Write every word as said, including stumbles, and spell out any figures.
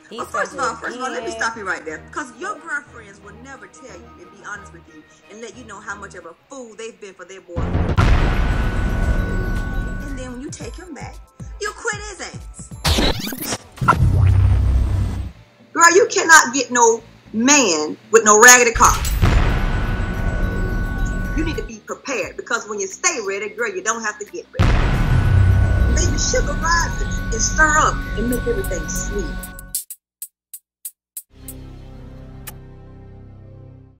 He well, first of all, first yeah. of all, let me stop you right there. Because your girlfriends will never tell you and be honest with you and let you know how much of a fool they've been for their boyfriend. And then when you take him back, you quit his ass. Girl, you cannot get no man with no raggedy car. You need to be prepared, because when you stay ready, girl, you don't have to get ready. Baby, sugar rises and stir up and make everything sweet.